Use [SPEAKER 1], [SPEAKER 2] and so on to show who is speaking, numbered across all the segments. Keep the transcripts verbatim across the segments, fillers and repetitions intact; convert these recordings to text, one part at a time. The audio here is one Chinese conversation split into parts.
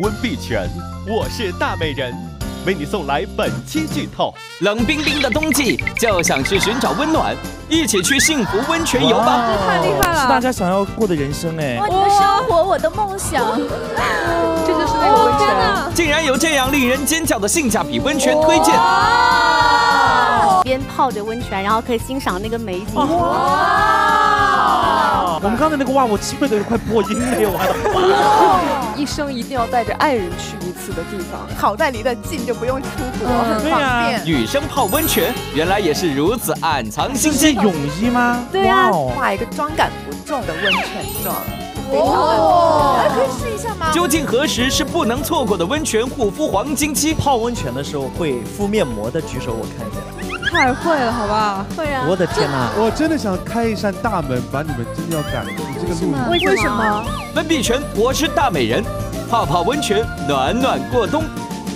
[SPEAKER 1] 温碧泉，我是大美人，为你送来本期剧透。
[SPEAKER 2] 冷冰冰的冬季，就想去寻找温暖，一起去幸福温泉游吧！
[SPEAKER 3] 这太厉害了，
[SPEAKER 4] 是大家想要过的人生哎！
[SPEAKER 5] 哇，你的生活，我的梦想，
[SPEAKER 3] 这就是那个温泉。
[SPEAKER 2] 竟然有这样令人尖叫的性价比温泉推荐！
[SPEAKER 6] 边泡着温泉，然后可以欣赏那个美景。
[SPEAKER 4] 哇！我们刚才那个哇，我气会的快破音了，我还哇！
[SPEAKER 3] 一生一定要带着爱人去一次的地方，
[SPEAKER 7] 好在离得近就不用出国，很方便。
[SPEAKER 2] 女生泡温泉原来也是如此暗藏心机。
[SPEAKER 4] 泳衣吗？
[SPEAKER 6] 对啊，
[SPEAKER 7] 画一个妆感不重的温泉妆。哦，可以试一下吗？
[SPEAKER 2] 究竟何时是不能错过的温泉护肤黄金期？
[SPEAKER 8] 泡温泉的时候会敷面膜的举手，我看一下。
[SPEAKER 3] 太会了，好不好？
[SPEAKER 6] 会啊！
[SPEAKER 8] 我的天哪！
[SPEAKER 9] 我真的想开一扇大门，把你们真的要赶出这个路。
[SPEAKER 6] 为什么？
[SPEAKER 2] 温碧泉，我是大美人，泡泡温泉，暖暖过冬。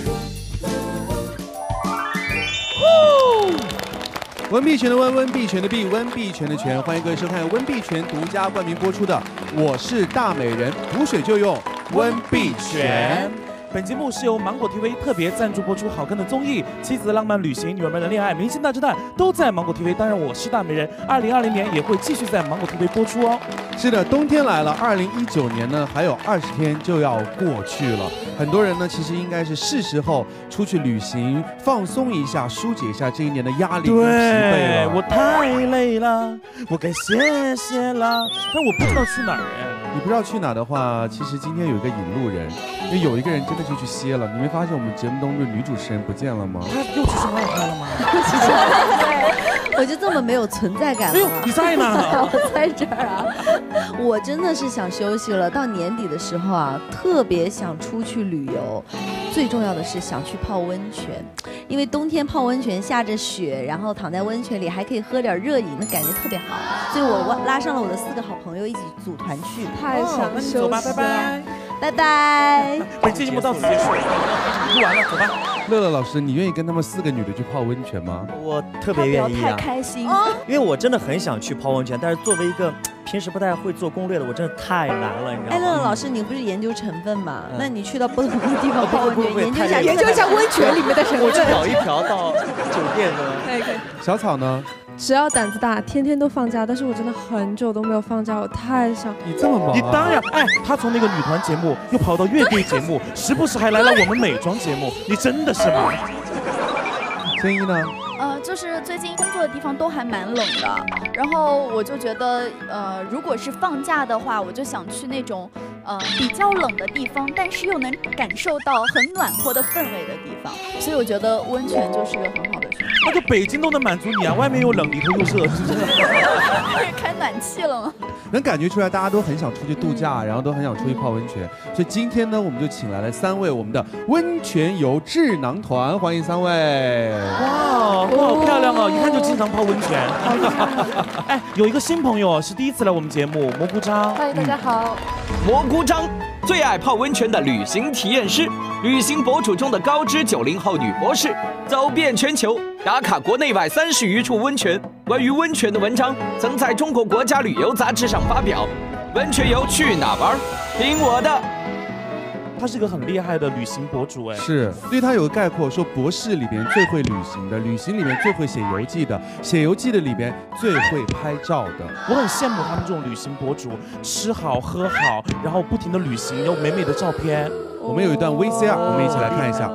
[SPEAKER 9] 温碧泉的温，温碧泉的碧，温碧泉的泉，欢迎各位收看温碧泉独家冠名播出的《我是大美人》，补水就用温碧泉。
[SPEAKER 4] 本节目是由芒果 T V 特别赞助播出，好看的综艺《妻子的浪漫旅行》、女儿们的恋爱、明星大侦探都在芒果 T V。当然，我是大美人，二零二零年也会继续在芒果 T V 播出哦。
[SPEAKER 9] 是的，冬天来了，二零一九年呢还有二十天就要过去了。很多人呢其实应该是是时候出去旅行，放松一下，疏解一下这一年的压力跟疲惫了。
[SPEAKER 4] 我太累了，我该歇歇了，但我不知道去哪儿哎。
[SPEAKER 9] 你不知道去哪的话，其实今天有一个引路人，因为有一个人真的就去歇了。你没发现我们节目中的女主持人不见了吗？
[SPEAKER 4] 她又去上二胎了吗？
[SPEAKER 10] 我就这么没有存在感了。
[SPEAKER 4] 哎呦，你在哪？
[SPEAKER 10] 我在这儿啊！我真的是想休息了。到年底的时候啊，特别想出去旅游。最重要的是想去泡温泉，因为冬天泡温泉下着雪，然后躺在温泉里还可以喝点热饮，那感觉特别好。所以我拉上了我的四个好朋友一起组团去。
[SPEAKER 3] 太想休息了，
[SPEAKER 4] 走吧，拜拜，
[SPEAKER 10] 拜拜。
[SPEAKER 4] 本期节目到此结束，录完了，走吧。
[SPEAKER 9] 乐乐老师，你愿意跟他们四个女的去泡温泉吗？
[SPEAKER 8] 我特别愿意啊，
[SPEAKER 6] 太开心，
[SPEAKER 8] 因为我真的很想去泡温泉，但是作为一个平时不太会做攻略的，我真的太难了，你知道吗？
[SPEAKER 10] 哎，乐乐老师，你不是研究成分吗？嗯、那你去到不同的地方泡温泉，研究一下
[SPEAKER 3] 研究一下温泉里面的成分。
[SPEAKER 8] 我去找一瓢到酒店的。
[SPEAKER 3] 可以可以。
[SPEAKER 9] 小草呢？
[SPEAKER 3] 只要胆子大，天天都放假，但是我真的很久都没有放假，我太想。
[SPEAKER 9] 你这么忙、啊？
[SPEAKER 4] 你当然，哎，他从那个女团节目又跑到乐队节目，时不时还来了我们美妆节目，你真的是忙。
[SPEAKER 9] 千一呢？
[SPEAKER 5] 呃，就是最近工作的地方都还蛮冷的，然后我就觉得，呃，如果是放假的话，我就想去那种呃比较冷的地方，但是又能感受到很暖和的氛围的地方，所以我觉得温泉就是一个很好的选择。
[SPEAKER 4] 那个北京都能满足你啊，外面又冷，里头又热，是不是？
[SPEAKER 5] 开暖气了吗？
[SPEAKER 9] 能感觉出来，大家都很想出去度假，然后都很想出去泡温泉。所以今天呢，我们就请来了三位我们的温泉游智囊团，欢迎三位。
[SPEAKER 4] 哇，好漂亮哦！一看就经常泡温泉。哎，有一个新朋友是第一次来我们节目，蘑菇张。
[SPEAKER 3] 嗨，大家好。
[SPEAKER 2] 蘑菇张，最爱泡温泉的旅行体验师，旅行博主中的高知九零后女博士，走遍全球，打卡国内外三十余处温泉。关于温泉的文章曾在中国国家旅游杂志上发表。温泉游去哪玩？听我的。
[SPEAKER 4] 他是个很厉害的旅行博主，哎，
[SPEAKER 9] 是对他有个概括，说博士里边最会旅行的，旅行里面最会写游记的，写游记的里边最会拍照的。
[SPEAKER 4] 我很羡慕他们这种旅行博主，吃好喝好，然后不停的旅行，有美美的照片。
[SPEAKER 9] 我们有一段 V C R， 我们一起来看一下。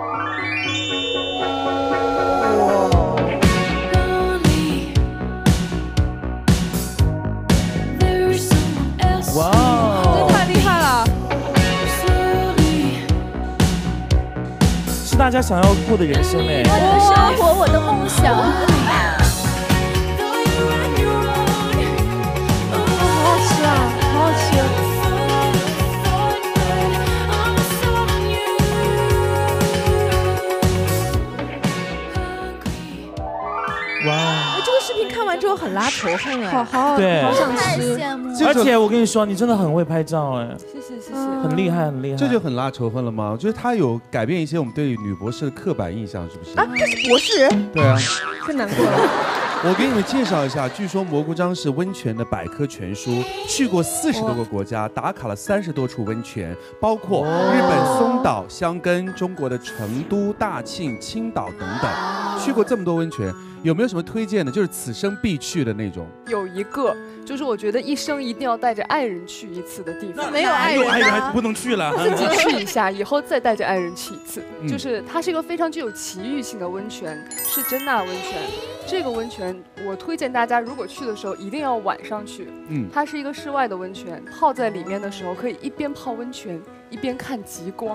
[SPEAKER 3] 哇哦，这太厉害了！
[SPEAKER 4] 是大家想要过的人生哎。
[SPEAKER 5] 我的生活，我的梦想。
[SPEAKER 3] 好好吃啊，好好吃。
[SPEAKER 4] 哇！
[SPEAKER 3] 哎，这个视频看完之后很拉仇恨哎，好好
[SPEAKER 4] 对，
[SPEAKER 3] 好想吃。
[SPEAKER 4] 而且我跟你说，你真的很会拍照哎，
[SPEAKER 3] 谢谢谢谢，
[SPEAKER 4] 很厉害很厉害。
[SPEAKER 9] 这就很拉仇恨了吗？我觉得他有改变一些我们对女博士的刻板印象，是不是？
[SPEAKER 3] 啊，这是博士？
[SPEAKER 9] 对啊，
[SPEAKER 3] 太难过了。
[SPEAKER 9] 我给你们介绍一下，据说蘑菇章是温泉的百科全书，去过四十多个国家，打卡了三十多处温泉，包括日本松岛、箱根、中国的成都、大庆、青岛等等。去过这么多温泉，有没有什么推荐的？就是此生必去的那种。
[SPEAKER 11] 有一个，就是我觉得一生一定要带着爱人去一次的地方。
[SPEAKER 4] 没有爱人，爱人还不能去了，
[SPEAKER 11] 自己去一下，以后再带着爱人去一次。
[SPEAKER 9] 嗯、
[SPEAKER 11] 就是它是一个非常具有奇遇性的温泉，是真纳温泉。这个温泉我推荐大家，如果去的时候一定要晚上去。嗯，它是一个室外的温泉，泡在里面的时候可以一边泡温泉一边看极光。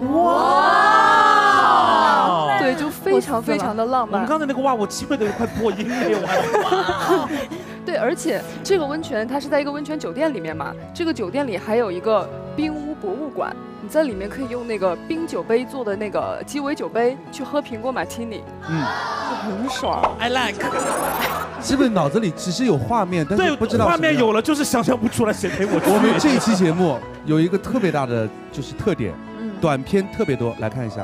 [SPEAKER 11] 哇！对，就非常非常的浪漫。
[SPEAKER 4] 我们刚才那个哇，我机会都快破音了，哇！
[SPEAKER 11] 对，而且这个温泉它是在一个温泉酒店里面嘛，这个酒店里还有一个冰屋博物馆，你在里面可以用那个冰酒杯做的那个鸡尾酒杯去喝苹果马提尼，嗯，就很爽。
[SPEAKER 4] I like。
[SPEAKER 9] 是不是脑子里只是有画面，但是不知道
[SPEAKER 4] 画面有了，就是想象不出来谁陪我去。
[SPEAKER 9] 我们这一期节目有一个特别大的就是特点，嗯、短片特别多，来看一下。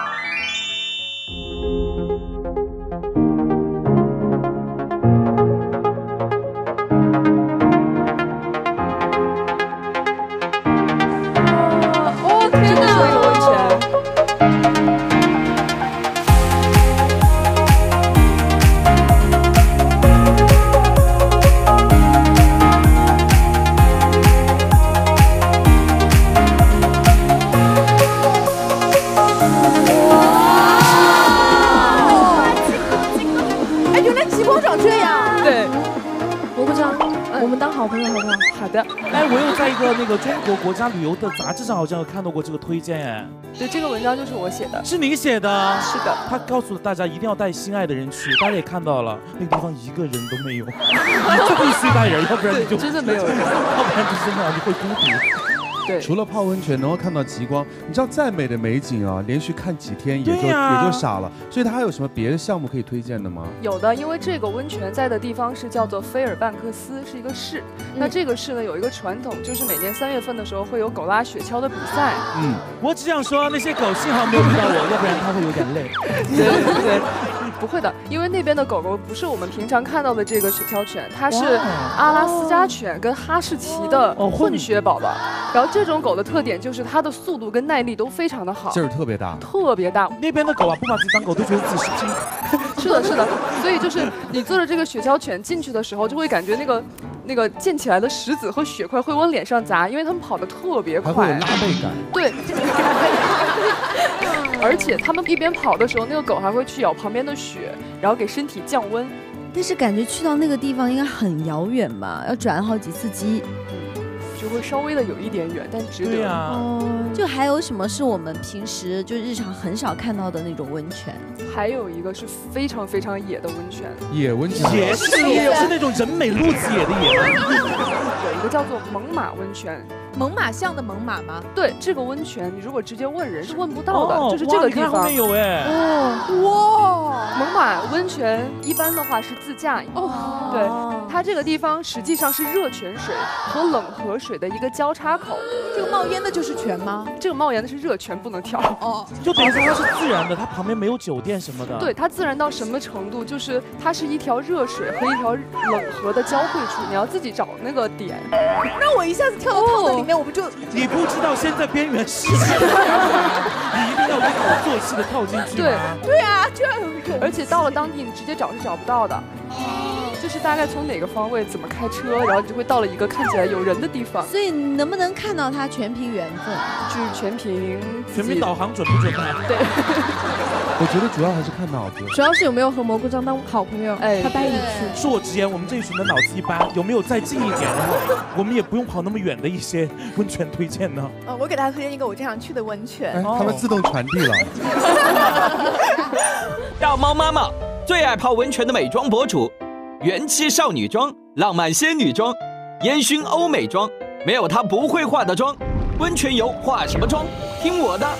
[SPEAKER 4] 哎，我有在一个那个中国国家旅游的杂志上好像有看到过这个推荐哎。
[SPEAKER 11] 对，这个文章就是我写的。
[SPEAKER 4] 是你写的？
[SPEAKER 11] 是的。
[SPEAKER 4] 他告诉大家一定要带心爱的人去，大家也看到了，那个地方一个人都没有，你就必须带人，要不然你就
[SPEAKER 11] 真的没有人，要
[SPEAKER 4] 不然就真的你会孤独。
[SPEAKER 11] 对，
[SPEAKER 9] 除了泡温泉能够看到极光，你知道再美的美景啊，连续看几天也就、
[SPEAKER 4] 啊、
[SPEAKER 9] 也就傻了。所以它还有什么别的项目可以推荐的吗？
[SPEAKER 11] 有的，因为这个温泉在的地方是叫做菲尔半克斯，是一个市。嗯、那这个市呢有一个传统，就是每年三月份的时候会有狗拉雪橇的比赛。
[SPEAKER 4] 嗯，我只想说那些狗幸好没有遇到我，要不然它会有点累。
[SPEAKER 11] 对对对。 不会的，因为那边的狗狗不是我们平常看到的这个雪橇犬，它是阿拉斯加犬跟哈士奇的混血宝宝。然后这种狗的特点就是它的速度跟耐力都非常的好，
[SPEAKER 9] 劲儿特别大，
[SPEAKER 11] 特别大。
[SPEAKER 4] 那边的狗啊，不把自己当狗都觉得自己是金。
[SPEAKER 11] 是的，是的。所以就是你坐着这个雪橇犬进去的时候，就会感觉那个那个溅起来的石子和雪块会往脸上砸，因为它们跑得特别快，
[SPEAKER 9] 还会有拉背感。
[SPEAKER 11] 对。而且它们一边跑的时候，那个狗还会去咬旁边的雪，然后给身体降温。
[SPEAKER 10] 但是感觉去到那个地方应该很遥远吧，要转好几次机，
[SPEAKER 11] 嗯，就会稍微的有一点远，但值得。
[SPEAKER 4] 对啊，
[SPEAKER 10] 哦，就还有什么是我们平时就日常很少看到的那种温泉？
[SPEAKER 11] 还有一个是非常非常野的温泉，
[SPEAKER 9] 野温泉，
[SPEAKER 4] 野是野是那种人美路子野的野吗？
[SPEAKER 11] 有一个叫做猛犸温泉。
[SPEAKER 7] 猛犸象的猛犸吗？
[SPEAKER 11] 对，这个温泉你如果直接问人是问不到的，哦、就是这个地方。
[SPEAKER 4] 后面有哎。
[SPEAKER 11] 哦，哇！猛犸温泉一般的话是自驾。哦。对，它这个地方实际上是热泉水和冷河水的一个交叉口。
[SPEAKER 7] 这个冒烟的就是泉吗？
[SPEAKER 11] 这个冒烟的是热泉，不能跳。哦。
[SPEAKER 4] 就等于说它是自然的，它旁边没有酒店什么的。
[SPEAKER 11] 对，它自然到什么程度？就是它是一条热水和一条冷河的交汇处，你要自己找那个点。
[SPEAKER 7] 那我一下子跳到泡的里面。 我们就
[SPEAKER 4] 你不知道现在边缘是什么，你一定要跟我做戏的跳进去。
[SPEAKER 11] 对
[SPEAKER 7] 对啊，这样有一种。
[SPEAKER 11] 而且到了当地，你直接找是找不到的。哦。就是大概从哪个方位怎么开车，然后你就会到了一个看起来有人的地方。
[SPEAKER 10] 所以你能不能看到它全凭缘分？
[SPEAKER 11] 就是全凭
[SPEAKER 4] 全凭导航准不准啊？
[SPEAKER 11] 对。
[SPEAKER 9] 我觉得主要还是看脑子，
[SPEAKER 3] 主要是有没有和蘑菇章当好朋友，哎，他带你去。
[SPEAKER 4] 恕我直言，我们这一群的脑子一般，有没有再近一点？然后我们也不用跑那么远的一些温泉推荐呢？
[SPEAKER 7] 呃，我给大家推荐一个我经常去的温泉，
[SPEAKER 9] 哎、他们自动传递了。
[SPEAKER 2] 大猫妈妈最爱泡温泉的美妆博主，元气少女妆、浪漫仙女妆、烟熏欧美妆，没有她不会化的妆。温泉游化什么妆？听我的。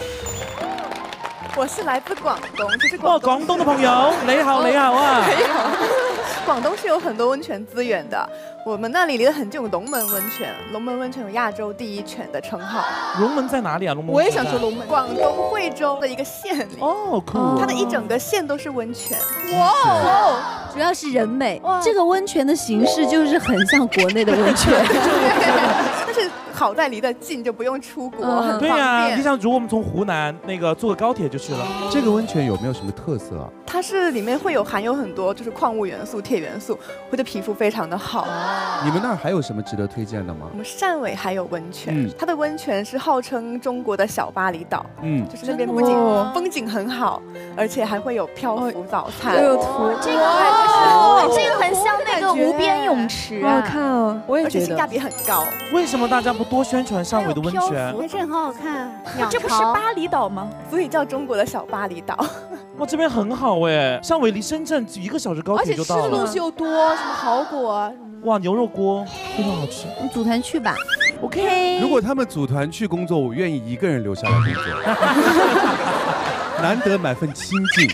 [SPEAKER 7] 我是来自广东，就是广
[SPEAKER 4] 东。哦，廣東嘅朋友，你好，你好啊！
[SPEAKER 7] 你好。 广东是有很多温泉资源的，我们那里离得很近，有龙门温泉。龙门温泉有亚洲第一泉的称号。
[SPEAKER 4] 龙门在哪里啊？龙门
[SPEAKER 7] 我也想说龙门，广东惠州的一个县里。
[SPEAKER 4] 哦，酷！
[SPEAKER 7] 它的一整个县都是温泉。
[SPEAKER 10] 哇哦！主要是人美，这个温泉的形式就是很像国内的温泉。
[SPEAKER 7] 但是好在离得近，就不用出国，
[SPEAKER 10] 嗯、
[SPEAKER 7] 很方便。
[SPEAKER 4] 对呀、啊，你想，如果我们从湖南那个坐个高铁就去了。
[SPEAKER 9] 这个温泉有没有什么特色啊？
[SPEAKER 7] 它是里面会有含有很多就是矿物元素、铁元素，会对皮肤非常的好。
[SPEAKER 9] 你们那儿还有什么值得推荐的吗？
[SPEAKER 7] 我们汕尾还有温泉，
[SPEAKER 9] 嗯、
[SPEAKER 7] 它的温泉是号称中国的小巴厘岛，嗯，就是那边不仅风景很好，而且还会有漂浮早餐。
[SPEAKER 3] 有图，
[SPEAKER 5] 这个还就是这个很像那个无边泳池，
[SPEAKER 3] 好好看哦，
[SPEAKER 7] 我也觉得，而且性价比很高。
[SPEAKER 4] 为什么大家不多宣传汕尾的温泉？
[SPEAKER 6] 这很好看，
[SPEAKER 5] 这不是巴厘岛吗？
[SPEAKER 7] 所以叫中国的小巴厘岛。
[SPEAKER 4] 哇，这边很好哎，汕尾离深圳一个小时高铁就到了，
[SPEAKER 7] 而且吃的东西又多，什么蚝果啊。
[SPEAKER 4] 哇，牛肉锅非常好吃。
[SPEAKER 10] 我们组团去吧
[SPEAKER 7] ，OK。
[SPEAKER 9] 如果他们组团去工作，我愿意一个人留下来工作。难得买份清静。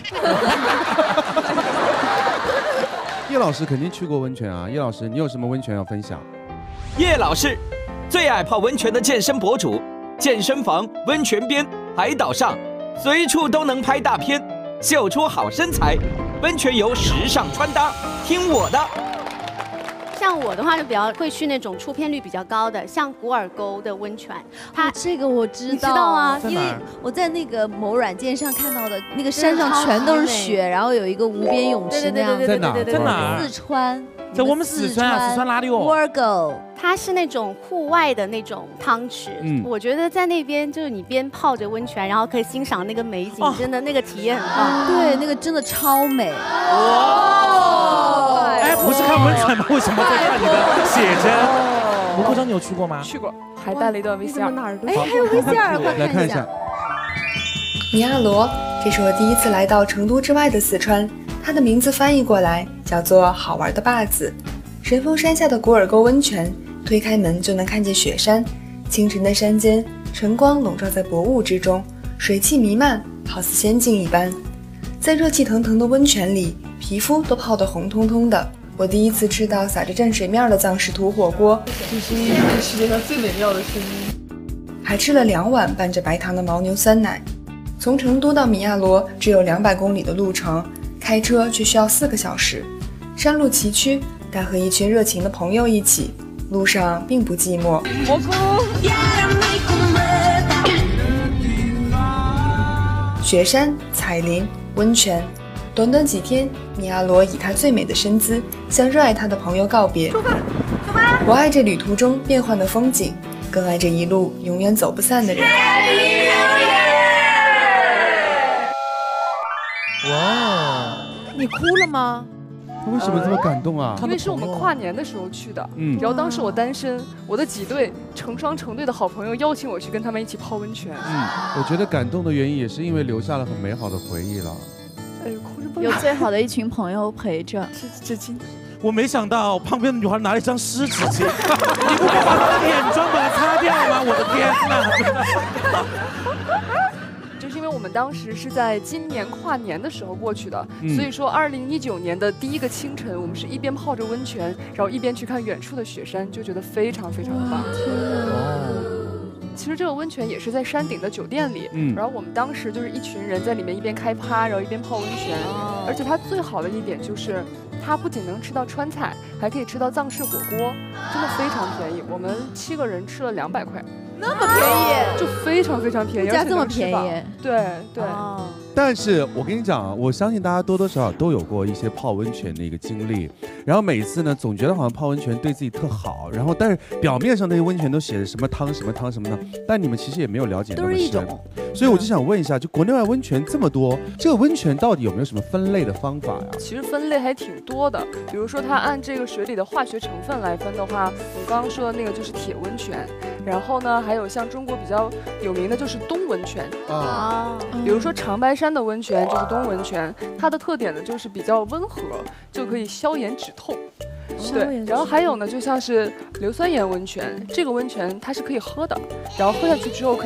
[SPEAKER 9] 叶老师肯定去过温泉啊，叶老师，你有什么温泉要分享？
[SPEAKER 2] 叶老师最爱泡温泉的健身博主，健身房、温泉边、海岛上，随处都能拍大片，秀出好身材。温泉游时尚穿搭，听我的。
[SPEAKER 6] 像我的话就比较会去那种出片率比较高的，像古尔沟的温泉。它、
[SPEAKER 10] 哦、这个我知道，
[SPEAKER 6] 你知道啊？
[SPEAKER 10] 因为我在那个某软件上看到的，那个山上全都是雪，然后有一个无边泳池那样。
[SPEAKER 9] 在哪？
[SPEAKER 4] 在哪？
[SPEAKER 10] 四川。
[SPEAKER 4] 在我们四川啊，四川哪里哦
[SPEAKER 10] ？Wargo，
[SPEAKER 6] 它是那种户外的那种汤池，嗯、我觉得在那边就是你边泡着温泉，然后可以欣赏那个美景，哦、真的那个体验很棒。
[SPEAKER 10] 对，那个真的超美。
[SPEAKER 4] 哇！哎，不是看温泉吗？为什么在看你的写真？蘑菇张，你有去过吗？
[SPEAKER 11] 去过，还带了一段 V C R。
[SPEAKER 10] 哎，还有 V C R， 快
[SPEAKER 9] 来看一下。
[SPEAKER 12] 米亚罗，这是我第一次来到成都之外的四川。它的名字翻译过来叫做好玩的坝子。神峰山下的古尔沟温泉，推开门就能看见雪山。清晨的山间，晨光笼罩在薄雾之中，水汽弥漫，好似仙境一般。在热气腾腾的温泉里，皮肤都泡得红彤彤的。我第一次吃到撒着蘸水面的藏式土火锅，
[SPEAKER 7] 这声音是世界上最美妙的声音。
[SPEAKER 12] 还吃了两碗拌着白糖的牦牛酸奶。从成都到米亚罗只有两百公里的路程。开车却需要四个小时，山路崎岖，但和一群热情的朋友一起，路上并不寂寞。
[SPEAKER 11] 蘑菇，
[SPEAKER 12] 雪山、彩林、温泉，短短几天，米亚罗以他最美的身姿向热爱他的朋友告别。
[SPEAKER 7] 出发，出发！
[SPEAKER 12] 我爱这旅途中变幻的风景，更爱这一路永远走不散的人。
[SPEAKER 9] 哇！
[SPEAKER 7] 你哭了吗？
[SPEAKER 9] 他为什么这么感动啊？
[SPEAKER 11] 因为是我们跨年的时候去的，嗯，然后当时我单身，我的几对成双成对的好朋友邀请我去跟他们一起泡温泉。
[SPEAKER 9] 嗯，我觉得感动的原因也是因为留下了很美好的回忆了。
[SPEAKER 5] 哎呦，哭着不有最好的一群朋友陪着，
[SPEAKER 7] 纸巾。
[SPEAKER 4] 我没想到旁边的女孩拿了一张湿纸巾，你不该把她的眼妆把它擦掉吗？我的天哪！
[SPEAKER 11] 就是因为我们当时是在今年跨年的时候过去的，
[SPEAKER 4] 嗯、
[SPEAKER 11] 所以说二零一九年的第一个清晨，我们是一边泡着温泉，然后一边去看远处的雪山，就觉得非常非常的棒。其实这个温泉也是在山顶的酒店里，嗯，然后我们当时就是一群人在里面一边开趴，然后一边泡温泉，哦、而且它最好的一点就是，它不仅能吃到川菜，还可以吃到藏式火锅，真的非常便宜。我们七个人吃了两百块。
[SPEAKER 7] 那么便宜，
[SPEAKER 11] 就非常非常便宜，
[SPEAKER 10] 物价这么便宜，
[SPEAKER 11] 对对。
[SPEAKER 10] 哦、
[SPEAKER 9] 但是我跟你讲啊，我相信大家多多少少都有过一些泡温泉的一个经历，然后每一次呢，总觉得好像泡温泉对自己特好，然后但是表面上那些温泉都写着什么汤什么汤什么的，但你们其实也没有了解那么深，都是一种。所以我就想问一下，就国内外温泉这么多，这个温泉到底有没有什么分类的方法呀？
[SPEAKER 11] 其实分类还挺多的，比如说它按这个水里的化学成分来分的话，我刚刚说的那个就是铁温泉，然后呢。还有像中国比较有名的就是冬温泉啊，比如说长白山的温泉就是冬温泉，它的特点呢就是比较温和，就可以消炎止痛。对，然后还有呢，就像是硫酸盐温泉，这个温泉它是可以喝的，然后喝下去之后可以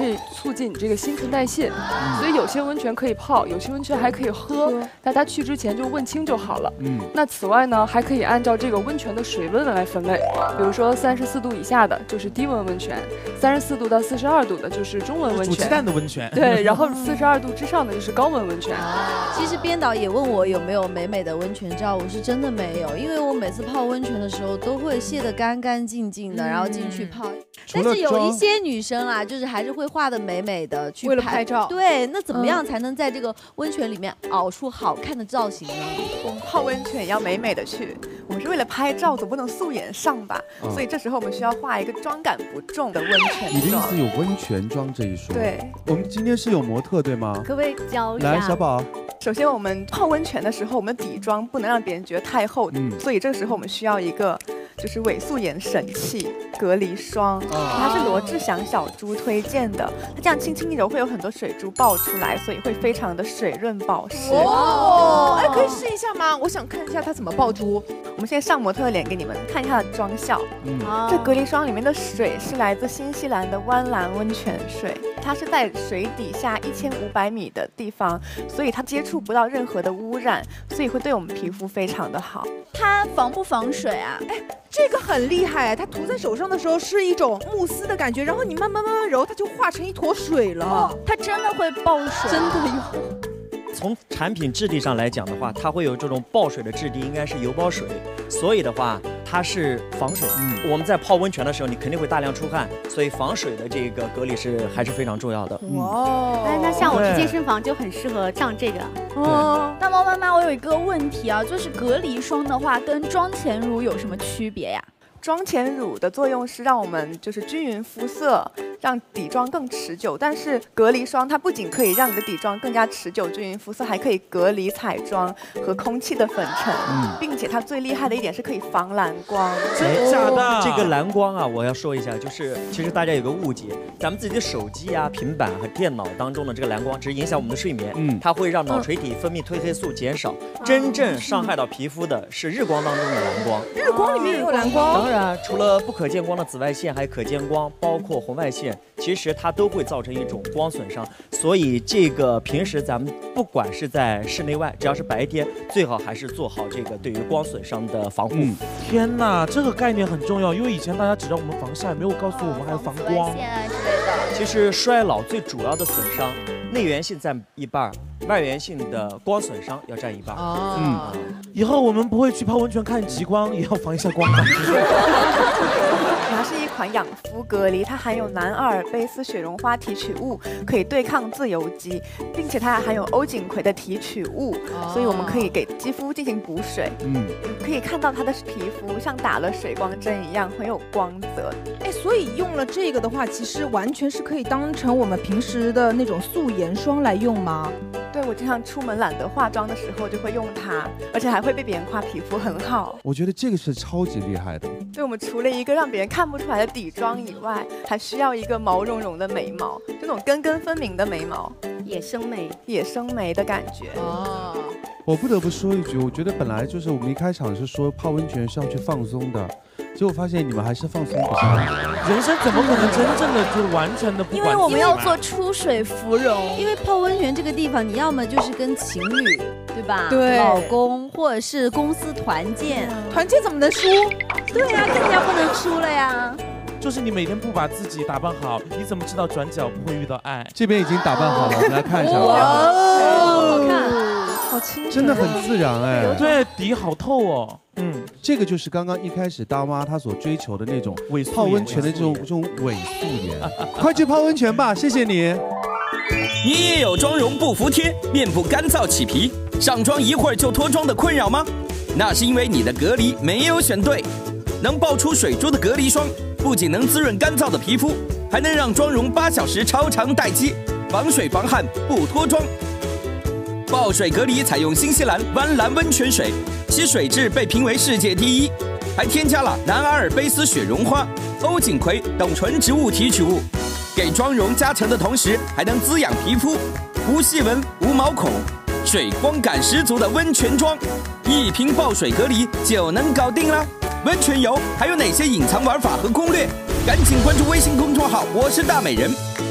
[SPEAKER 11] 促进你这个新陈代谢，所以有些温泉可以泡，有些温泉还可以喝。大家去之前就问清就好了。嗯。那此外呢，还可以按照这个温泉的水温来分类，比如说三十四度以下的就是低温温泉，三十四度到四十二度的就是中温温泉。
[SPEAKER 4] 煮鸡蛋的温泉。
[SPEAKER 11] 对，然后四十二度之上的就是高温温泉。
[SPEAKER 10] 其实编导也问我有没有美美的温泉照，我是真的没有，因为我每次泡温泉的时候都会卸得干干净净的，嗯、然后进去泡。但是有一些女生啊，就是还是会画的美美的去
[SPEAKER 3] 为了拍照。
[SPEAKER 10] 对，那怎么样才能在这个温泉里面熬出好看的造型呢？
[SPEAKER 7] 我们泡温泉也要美美的去，我们是为了拍照，总不能素颜上吧？嗯、所以这时候我们需要画一个妆感不重的温泉妆。
[SPEAKER 9] 你的意思有温泉妆这一说？
[SPEAKER 7] 对，
[SPEAKER 9] 我们今天是有模特对吗？
[SPEAKER 6] 可不可以教一下？
[SPEAKER 9] 来，小宝。
[SPEAKER 7] 首先，我们泡温泉的时候，我们的底妆不能让别人觉得太厚，嗯、所以这个时候我们需要一个就是伪素颜神器隔离霜，哦、它是罗志祥小猪推荐的，它这样轻轻一揉会有很多水珠爆出来，所以会非常的水润保湿。
[SPEAKER 3] 哦，哎，可以试一下吗？我想看一下它怎么爆珠。
[SPEAKER 7] 我们现在上模特的脸给你们看一下它的妆效。嗯，这隔离霜里面的水是来自新西兰的湾蓝温泉水，它是在水底下一千五百米的地方，所以它接触不到任何的污染，所以会对我们皮肤非常的好。
[SPEAKER 5] 它防不防水啊？
[SPEAKER 3] 哎，这个很厉害，它涂在手上的时候是一种慕斯的感觉，然后你慢慢慢慢揉，它就化成一坨水了。哦，
[SPEAKER 5] 它真的会爆水，
[SPEAKER 3] 真的有。
[SPEAKER 8] 从产品质地上来讲的话，它会有这种爆水的质地，应该是油包水，所以的话它是防水。嗯，我们在泡温泉的时候，你肯定会大量出汗，所以防水的这个隔离是还是非常重要的。
[SPEAKER 6] 哇，哎，那像我去健身房就很适合上这个。
[SPEAKER 5] 哦，大猫妈妈，我有一个问题啊，就是隔离霜的话跟妆前乳有什么区别呀？
[SPEAKER 7] 妆前乳的作用是让我们就是均匀肤色，让底妆更持久。但是隔离霜它不仅可以让你的底妆更加持久、均匀肤色，还可以隔离彩妆和空气的粉尘，嗯、并且它最厉害的一点是可以防蓝光。
[SPEAKER 4] 真假的？
[SPEAKER 8] 这个蓝光啊，我要说一下，就是其实大家有个误解，咱们自己的手机啊、平板和电脑当中的这个蓝光只是影响我们的睡眠，嗯，它会让脑垂体分泌褪黑素减少。嗯、真正伤害到皮肤的是日光当中的蓝光。
[SPEAKER 3] 日光里面也有蓝光？
[SPEAKER 8] 当然。除了不可见光的紫外线，还有可见光，包括红外线，其实它都会造成一种光损伤。所以这个平时咱们不管是在室内外，只要是白天，最好还是做好这个对于光损伤的防护。嗯、
[SPEAKER 4] 天哪，这个概念很重要，因为以前大家只让我们防晒，没有告诉我们还有防光。
[SPEAKER 5] 紫外线啊之类的。
[SPEAKER 8] 其实衰老最主要的损伤，内源性占一半，外源性的光损伤要占一半。
[SPEAKER 4] 哦，嗯，以后我们不会去泡温泉看极光，也要防一下光。
[SPEAKER 7] 它是一款养肤隔离，它含有南阿尔卑斯雪绒花提取物，可以对抗自由基，并且它还含有欧锦葵的提取物，哦、所以我们可以给肌肤进行补水。嗯，可以看到它的皮肤像打了水光针一样，很有光泽。
[SPEAKER 3] 哎，所以用了这个的话，其实完全是可以当成我们平时的那种素颜霜来用吗？
[SPEAKER 7] 对，我经常出门懒得化妆的时候就会用它，而且还会被别人夸皮肤很好。
[SPEAKER 9] 我觉得这个是超级厉害的。
[SPEAKER 7] 对，我们除了一个让别人看不出来的底妆以外，还需要一个毛茸茸的眉毛，就那种根根分明的眉毛，
[SPEAKER 6] 野生眉，
[SPEAKER 7] 野生眉的感觉。哦，
[SPEAKER 9] 我不得不说一句，我觉得本来就是我们一开场是说泡温泉是要去放松的。结果发现你们还是放松不下来，
[SPEAKER 4] 人生怎么可能真正的就完全的不管？
[SPEAKER 5] 因为我们要做出水芙蓉，
[SPEAKER 10] 因为泡温泉这个地方，你要么就是跟情侣，对吧？
[SPEAKER 3] 对，
[SPEAKER 10] 老公或者是公司团建，
[SPEAKER 3] 团建怎么能输？
[SPEAKER 10] 对呀、啊，更加不能输了呀。
[SPEAKER 4] 就是你每天不把自己打扮好，你怎么知道转角不会遇到爱？
[SPEAKER 9] 这边已经打扮好了，我们来看一下。
[SPEAKER 10] 哇，好看，
[SPEAKER 3] 好清，
[SPEAKER 9] 真的很自然哎。
[SPEAKER 4] 对，底好透哦。
[SPEAKER 9] 嗯，这个就是刚刚一开始大妈她所追求的那种泡温泉的这种这种伪素颜，快去泡温泉吧，谢谢你。
[SPEAKER 2] 你也有妆容不服帖、面部干燥起皮、上妆一会儿就脱妆的困扰吗？那是因为你的隔离没有选对。能爆出水珠的隔离霜，不仅能滋润干燥的皮肤，还能让妆容八小时超长待机，防水防汗不脱妆。爆水隔离采用新西兰湾蓝温泉水，其水质被评为世界第一，还添加了南阿尔卑斯雪绒花、欧锦葵等纯植物提取物，给妆容加成的同时，还能滋养皮肤，无细纹、无毛孔，水光感十足的温泉妆，一瓶爆水隔离就能搞定了。温泉游还有哪些隐藏玩法和攻略？赶紧关注微信公众号，我是大美人。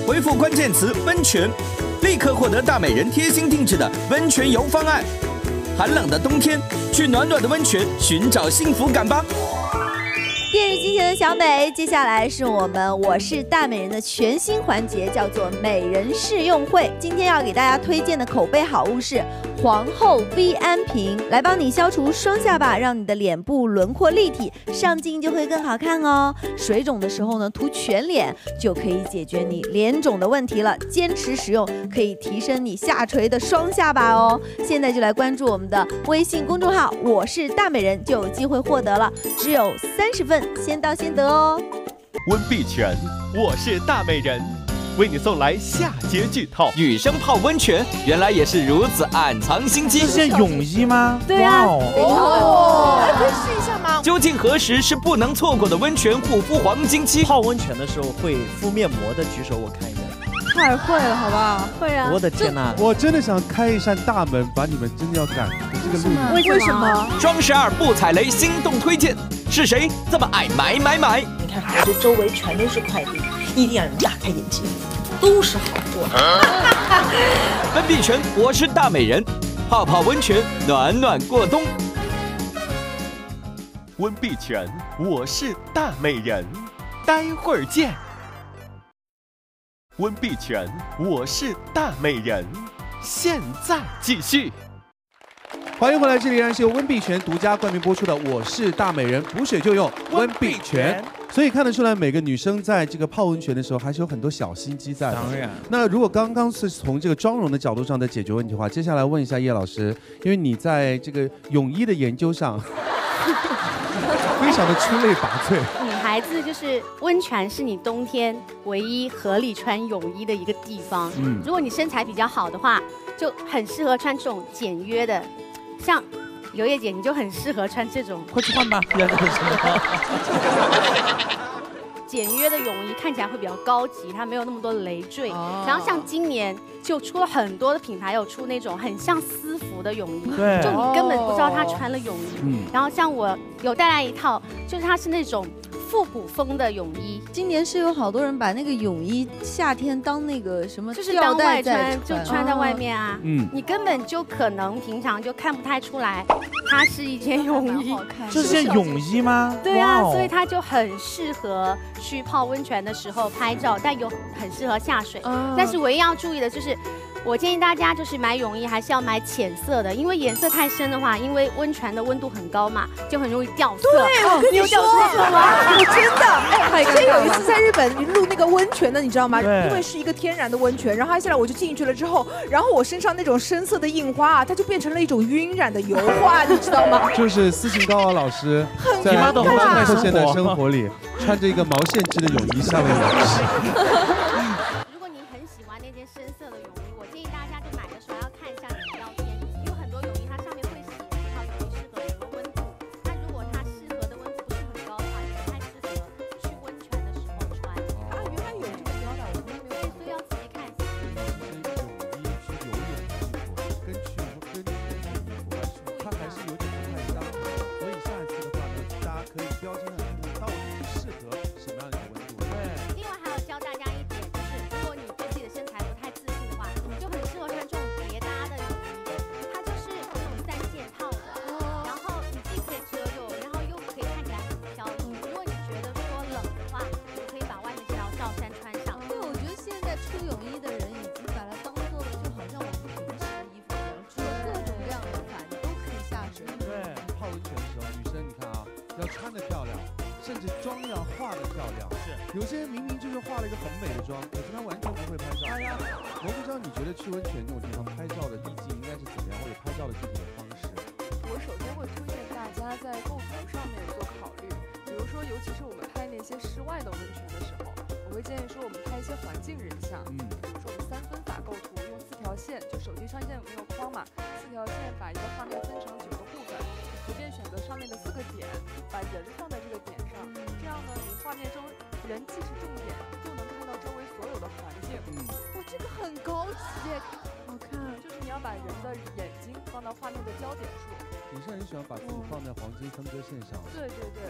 [SPEAKER 2] 回复关键词温泉，立刻获得大美人贴心定制的温泉游方案。寒冷的冬天，去暖暖的温泉寻找幸福感吧。
[SPEAKER 10] 电视机前的小美，接下来是我们我是大美人的全新环节，叫做美人试用会。今天要给大家推荐的口碑好物是皇后 V 安瓶，来帮你消除双下巴，让你的脸部轮廓立体，上镜就会更好看哦。水肿的时候呢，涂全脸就可以解决你脸肿的问题了。坚持使用可以提升你下垂的双下巴哦。现在就来关注我们的微信公众号，我是大美人，就有机会获得了，只有三十份。先到先得哦！
[SPEAKER 1] 温碧泉，我是大美人，为你送来下节剧透。
[SPEAKER 2] 女生泡温泉原来也是如此暗藏心机。
[SPEAKER 4] 这些泳衣吗？
[SPEAKER 6] 对啊，
[SPEAKER 3] 哦，还可以试一下吗？
[SPEAKER 2] 究竟何时是不能错过的温泉护肤黄金期？
[SPEAKER 8] 泡温泉的时候会敷面膜的举手，我看一眼。
[SPEAKER 3] 太会了，好不好？
[SPEAKER 6] 会啊！
[SPEAKER 8] 我的天哪！
[SPEAKER 9] 我真的想开一扇大门，把你们真的要赶的这个路。
[SPEAKER 3] 为什么？
[SPEAKER 2] 双十二不踩雷，心动推荐。是谁这么爱买买买？
[SPEAKER 13] 你看，我这周围全都是快递，一定让你大开眼界，都是好货。
[SPEAKER 2] 温碧泉，我是大美人，泡泡温泉，暖暖过冬。
[SPEAKER 1] 温碧泉，我是大美人，待会儿见。温碧泉，我是大美人，现在继续。
[SPEAKER 9] 欢迎回来，这里依然是由温碧泉独家冠名播出的《我是大美人》，补水就用温碧泉。所以看得出来，每个女生在这个泡温泉的时候，还是有很多小心机在的。
[SPEAKER 4] 当然。
[SPEAKER 9] 那如果刚刚是从这个妆容的角度上在解决问题的话，接下来问一下叶老师，因为你在这个泳衣的研究上非常的出类拔萃。
[SPEAKER 6] 女孩子就是温泉是你冬天唯一合理穿泳衣的一个地方。嗯，如果你身材比较好的话，就很适合穿这种简约的。像刘烨姐，你就很适合穿这种，
[SPEAKER 4] 快去换吧。
[SPEAKER 6] 简约的泳衣看起来会比较高级，它没有那么多累赘。哦、然后像今年就出了很多的品牌，有出那种很像私服的泳衣，就你根本不知道她穿了泳衣。嗯、然后像我有带来一套，就是它是那种复古风的泳衣。
[SPEAKER 10] 今年是有好多人把那个泳衣夏天当那个什么，
[SPEAKER 6] 就是当外穿，就穿在外面啊。嗯，你根本就可能平常就看不太出来，它是一件泳衣。
[SPEAKER 4] 这是泳衣吗？
[SPEAKER 6] 对啊，所以它就很适合去泡温泉的时候拍照，但又很适合下水。但是唯一要注意的就是。我建议大家就是买泳衣还是要买浅色的，因为颜色太深的话，因为温泉的温度很高嘛，就很容易掉色。
[SPEAKER 3] 对，我跟你说，我真的，哎，之前有一次在日本录那个温泉的，你知道吗？因为是一个天然的温泉，然后接下来我就进去了之后，然后我身上那种深色的印花啊，它就变成了一种晕染的油画，你知道吗？
[SPEAKER 9] 就是斯琴高娃老师在后现代生活里穿着一个毛线织的泳衣上了泳池。
[SPEAKER 6] 如果您很喜欢那件深色的泳衣，我建议大家就买的时候要看一下你的标签，因为很多泳衣它上面会写这套泳衣适合什么温度。那如果它适合的温度不是很高的话，就不太适合去温泉的时候穿。啊，原来有这个标的，我从来没有。所以要仔细看一下。
[SPEAKER 9] 泳衣去游泳的衣服跟去跟去的衣服，它还是有点不太相同。所以下一次的话呢，大家可以标签上看看到底适合什么样的温度。对。
[SPEAKER 6] 另外还要教大家一点，就是如果你对自己的身材不太自信的话，你就很适合穿这种叠搭的泳衣，它就是这种三件套的，然后你既可以遮肉，然后又可以看起来很飘逸。如果你觉得说冷的话，你可以把外面这条罩衫穿上。
[SPEAKER 10] 对，我觉得现在出泳衣的人已经把它当做了，就好像我们平时的衣服一样，出了各种各样的款，你都可以下水。
[SPEAKER 9] 对，泡温泉的时候，女生你看啊，要穿得漂亮。甚至妆要化得漂亮，是有些人明明就是化了一个很美的妆，可是他完全不会拍照。哎呀，我不知道你觉得去温泉这种地方拍照的意境应该是怎么样，或者拍照的具体的方式？
[SPEAKER 11] 我首先会推荐大家在构图上面做考虑，比如说，尤其是我们拍那些室外的温泉的时候，我会建议说我们拍一些环境人像，嗯，比如说我们三分法构图，用四条线，就手机上现在有没有框嘛，四条线把一个画面分成九个部分，随便选择上面的四个点，把人放在这个点上。这样呢，你画面中人既是重点，又能看到周围所有的环境。嗯，
[SPEAKER 3] 哇，这个很高级耶，好看。
[SPEAKER 11] 就是你要把人的眼睛放到画面的焦点处。
[SPEAKER 9] 你是很喜欢把自己放在黄金分割线上。
[SPEAKER 11] 对对对，或